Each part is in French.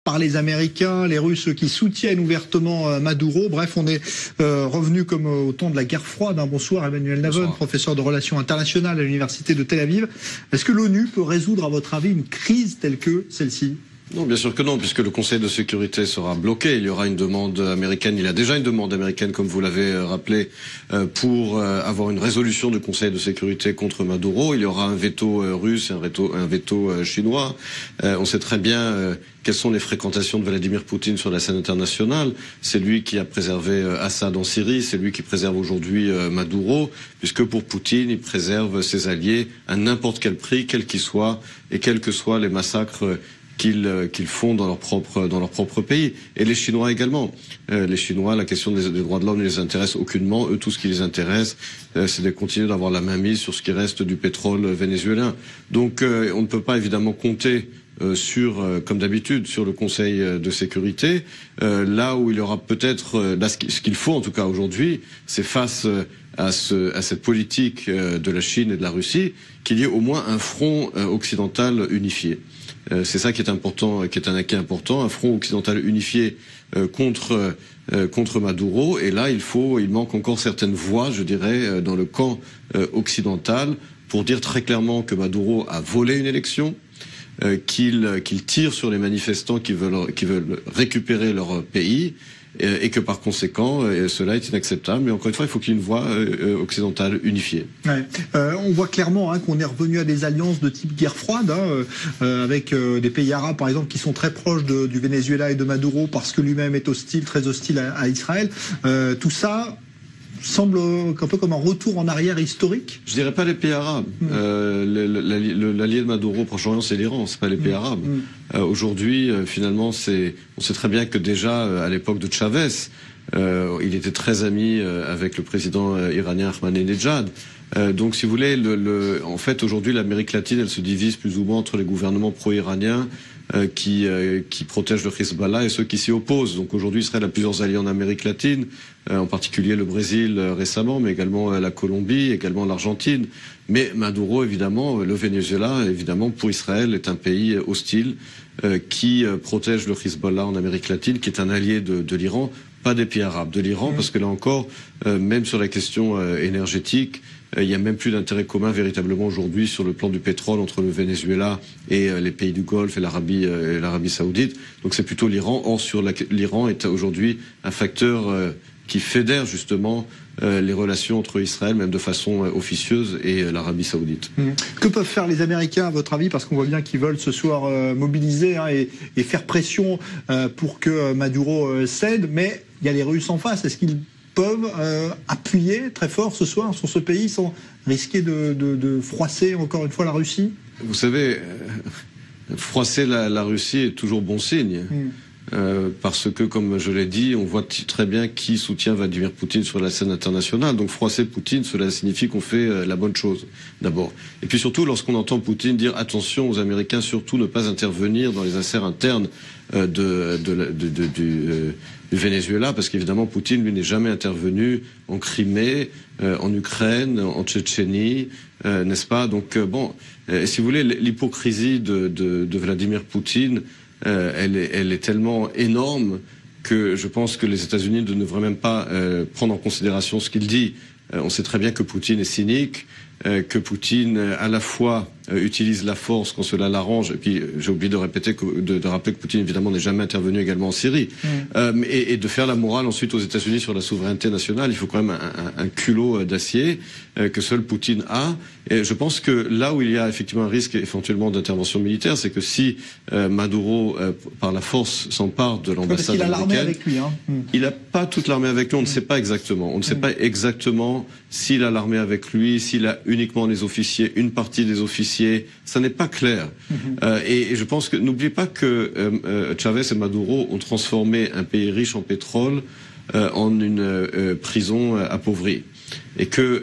par les Américains, les Russes qui soutiennent ouvertement Maduro. Bref, on est revenu comme au temps de la guerre froide. Bonsoir Emmanuel Navon, professeur de relations internationales à l'université de Tel Aviv. Est-ce que l'ONU peut résoudre, à votre avis, une crise telle que celle-ci ? Non, bien sûr que non, puisque le Conseil de sécurité sera bloqué. Il y aura une demande américaine. Il y a déjà une demande américaine, comme vous l'avez rappelé, pour avoir une résolution du Conseil de sécurité contre Maduro. Il y aura un veto russe et un veto chinois. On sait très bien quelles sont les fréquentations de Vladimir Poutine sur la scène internationale. C'est lui qui a préservé Assad en Syrie, c'est lui qui préserve aujourd'hui Maduro, puisque pour Poutine, il préserve ses alliés à n'importe quel prix, quel qu'il soit, et quels que soient les massacres qu'ils font dans leur propre pays. Et les Chinois également. Les Chinois, la question des droits de l'homme ne les intéresse aucunement. Eux, tout ce qui les intéresse, c'est de continuer d'avoir la mainmise sur ce qui reste du pétrole vénézuélien. Donc, on ne peut pas évidemment compter comme d'habitude, sur le Conseil de sécurité. Là où il y aura peut-être, ce qu'il faut en tout cas aujourd'hui, c'est face à cette politique de la Chine et de la Russie, qu'il y ait au moins un front occidental unifié. C'est ça qui est important, qui est un acquis important, un front occidental unifié contre Maduro. Et là, il manque encore certaines voix, je dirais, dans le camp occidental, pour dire très clairement que Maduro a volé une élection, qu'il tire sur les manifestants qui veulent récupérer leur pays, et que par conséquent, cela est inacceptable. Mais encore une fois, il faut qu'il y ait une voix occidentale unifiée. Ouais. On voit clairement qu'on est revenu à des alliances de type guerre froide, avec des pays arabes, par exemple, qui sont très proches du Venezuela et de Maduro, parce que lui-même est très hostile à Israël. Tout ça semble un peu comme un retour en arrière historique. Je dirais pas les pays arabes. L'allié de Maduro au Proche-Orient, c'est l'Iran, c'est pas les pays arabes. Aujourd'hui, finalement, on sait très bien que déjà à l'époque de Chavez, il était très ami avec le président iranien Ahmadinejad. Donc, si vous voulez, en fait, aujourd'hui, l'Amérique latine, elle se divise plus ou moins entre les gouvernements pro-iraniens qui protègent le Hezbollah et ceux qui s'y opposent. Donc aujourd'hui, Israël a plusieurs alliés en Amérique latine, en particulier le Brésil récemment, mais également la Colombie, également l'Argentine. Mais Maduro, évidemment, le Venezuela, évidemment, pour Israël, est un pays hostile qui protège le Hezbollah en Amérique latine, qui est un allié de l'Iran, pas des pays arabes, de l'Iran, parce que là encore, même sur la question énergétique, il n'y a même plus d'intérêt commun véritablement aujourd'hui sur le plan du pétrole entre le Venezuela et les pays du Golfe et l'Arabie Saoudite. Donc c'est plutôt l'Iran. Or, l'Iran est aujourd'hui un facteur qui fédère justement les relations entre Israël, même de façon officieuse, et l'Arabie Saoudite. Que peuvent faire les Américains, à votre avis, parce qu'on voit bien qu'ils veulent ce soir mobiliser et faire pression pour que Maduro cède, mais il y a les Russes en face. Est-ce qu'ils peuvent appuyer très fort ce soir sur ce pays sans risquer de froisser encore une fois la Russie? Vous savez, froisser la Russie est toujours bon signe. Parce que, comme je l'ai dit, on voit très bien qui soutient Vladimir Poutine sur la scène internationale. Donc froisser Poutine, cela signifie qu'on fait la bonne chose, d'abord. Et puis surtout, lorsqu'on entend Poutine dire attention aux Américains, surtout ne pas intervenir dans les affaires internes du Venezuela, parce qu'évidemment Poutine, lui, n'est jamais intervenu en Crimée, en Ukraine, en Tchétchénie, n'est-ce pas? Donc si vous voulez, l'hypocrisie de Vladimir Poutine, elle est tellement énorme que je pense que les États-Unis ne devraient même pas prendre en considération ce qu'il dit. On sait très bien que Poutine est cynique, que Poutine à la fois utilise la force quand cela l'arrange, et puis j'ai oublié de rappeler que Poutine évidemment n'est jamais intervenu également en Syrie, et de faire la morale ensuite aux États-Unis sur la souveraineté nationale. Il faut quand même un culot d'acier que seul Poutine a. Et je pense que là où il y a effectivement un risque éventuellement d'intervention militaire, c'est que si Maduro par la force s'empare de l'ambassade américaine, avec lui, il n'a pas toute l'armée avec lui. On ne sait pas exactement. On ne sait pas exactement s'il a l'armée avec lui, s'il a uniquement les officiers, une partie des officiers. Ça n'est pas clair. Et je pense que n'oubliez pas que Chavez et Maduro ont transformé un pays riche en pétrole en une prison appauvrie, et que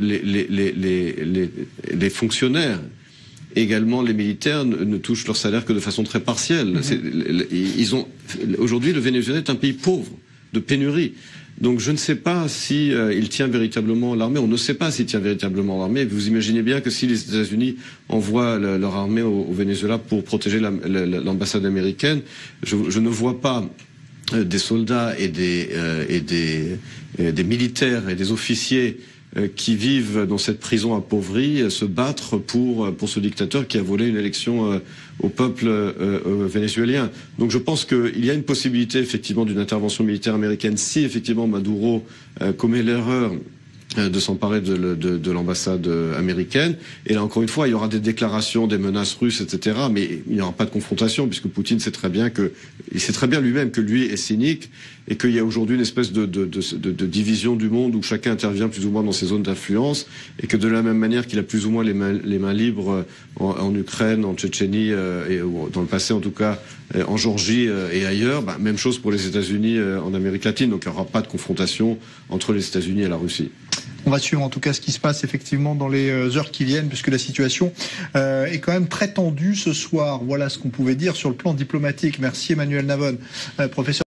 les fonctionnaires, également les militaires, ne touchent leur salaire que de façon très partielle. Aujourd'hui, le Venezuela est un pays pauvre, de pénurie. Donc je ne sais pas si il tient véritablement l'armée. On ne sait pas s'il tient véritablement l'armée. Vous imaginez bien que si les États-Unis envoient leur armée au Venezuela pour protéger l'ambassade américaine, je ne vois pas des soldats et des militaires et des officiers qui vivent dans cette prison appauvrie se battre pour ce dictateur qui a volé une élection au peuple vénézuélien. Donc je pense qu'il y a une possibilité effectivement d'une intervention militaire américaine si effectivement Maduro commet l'erreur de s'emparer de l'ambassade américaine. Et là, encore une fois, il y aura des déclarations, des menaces russes, etc. Mais il n'y aura pas de confrontation, puisque Poutine sait très bien lui-même que lui est cynique et qu'il y a aujourd'hui une espèce de division du monde où chacun intervient plus ou moins dans ses zones d'influence et que de la même manière qu'il a plus ou moins les mains libres en Ukraine, en Tchétchénie et dans le passé en tout cas en Géorgie et ailleurs, même chose pour les États-Unis en Amérique latine. Donc il n'y aura pas de confrontation entre les États-Unis et la Russie. On va suivre en tout cas ce qui se passe effectivement dans les heures qui viennent, puisque la situation est quand même très tendue ce soir. Voilà ce qu'on pouvait dire sur le plan diplomatique. Merci Emmanuel Navon, professeur.